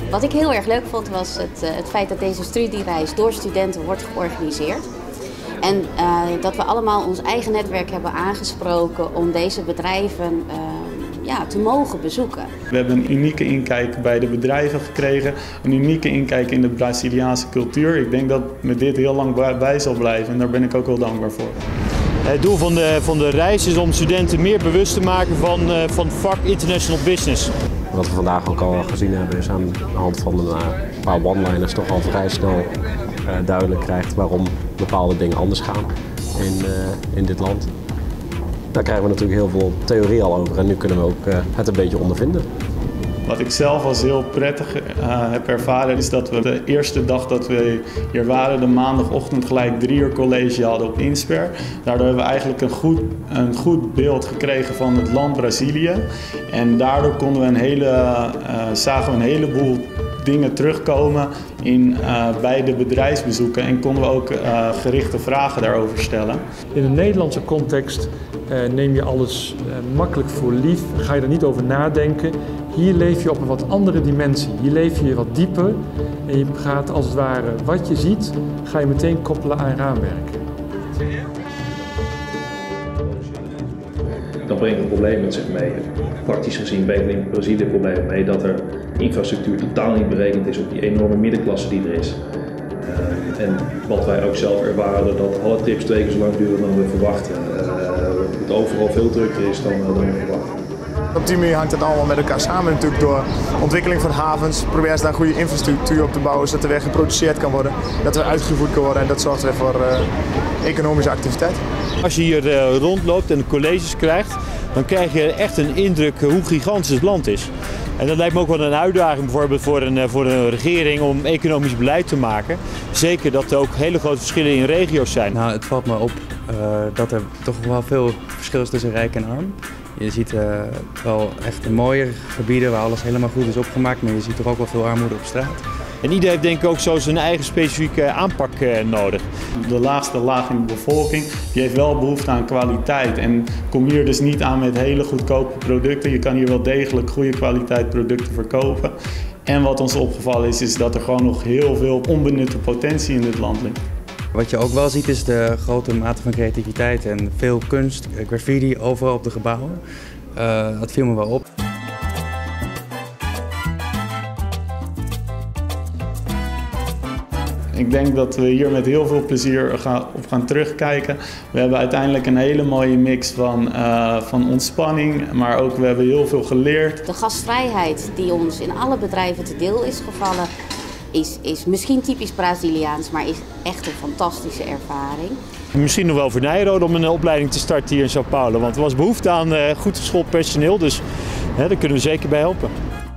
Wat ik heel erg leuk vond was het feit dat deze studiereis door studenten wordt georganiseerd. En dat we allemaal ons eigen netwerk hebben aangesproken om deze bedrijven te mogen bezoeken. We hebben een unieke inkijk bij de bedrijven gekregen, een unieke inkijk in de Braziliaanse cultuur. Ik denk dat me dit heel lang bij zal blijven en daar ben ik ook wel dankbaar voor. Het doel van de reis is om studenten meer bewust te maken van het vak International Business. Wat we vandaag ook al gezien hebben is aan de hand van een paar one-liners toch al vrij snel duidelijk krijgt waarom bepaalde dingen anders gaan in dit land. Daar krijgen we natuurlijk heel veel theorie al over en nu kunnen we ook het een beetje ondervinden. Wat ik zelf als heel prettig heb ervaren is dat we de eerste dag dat we hier waren, de maandagochtend gelijk 3 uur college hadden op Insper. Daardoor hebben we eigenlijk een goed beeld gekregen van het land Brazilië. En daardoor konden we zagen we een heleboel dingen terugkomen bij de bedrijfsbezoeken en konden we ook gerichte vragen daarover stellen. In een Nederlandse context neem je alles makkelijk voor lief, ga je er niet over nadenken. Hier leef je op een wat andere dimensie, hier leef je wat dieper en je gaat als het ware wat je ziet, ga je meteen koppelen aan raamwerk. Dan brengt een probleem met zich mee. Praktisch gezien brengt in Brazilië het probleem mee dat er infrastructuur totaal niet berekend is op die enorme middenklasse die er is. En wat wij ook zelf ervaren, dat alle trips 2 keer zo lang duren dan we verwachten. Het overal veel drukker is dan we verwachten. Op die manier hangt het allemaal met elkaar samen natuurlijk door ontwikkeling van havens. Proberen ze daar goede infrastructuur op te bouwen, zodat er weer geproduceerd kan worden. Dat er uitgevoerd kan worden en dat zorgt weer voor economische activiteit. Als je hier rondloopt en de colleges krijgt, dan krijg je echt een indruk hoe gigantisch het land is. En dat lijkt me ook wel een uitdaging bijvoorbeeld voor een regering om economisch beleid te maken. Zeker dat er ook hele grote verschillen in regio's zijn. Nou, het valt me op dat er toch wel veel verschil is tussen rijk en arm. Je ziet wel echt mooie gebieden waar alles helemaal goed is opgemaakt, maar je ziet toch ook wel veel armoede op straat. En ieder heeft denk ik ook zo zijn eigen specifieke aanpak nodig. De laagste laag in de bevolking die heeft wel behoefte aan kwaliteit. En kom hier dus niet aan met hele goedkope producten. Je kan hier wel degelijk goede kwaliteit producten verkopen. En wat ons opgevallen is dat er gewoon nog heel veel onbenutte potentie in dit land ligt. Wat je ook wel ziet is de grote mate van creativiteit en veel kunst, graffiti overal op de gebouwen. Dat viel me wel op. Ik denk dat we hier met heel veel plezier op gaan terugkijken. We hebben uiteindelijk een hele mooie mix van ontspanning, maar ook we hebben heel veel geleerd. De gastvrijheid die ons in alle bedrijven te deel is gevallen, is misschien typisch Braziliaans, maar is echt een fantastische ervaring. Misschien nog wel voor Nijrode om een opleiding te starten hier in São Paulo, want er was behoefte aan goed geschoold personeel, dus daar kunnen we zeker bij helpen.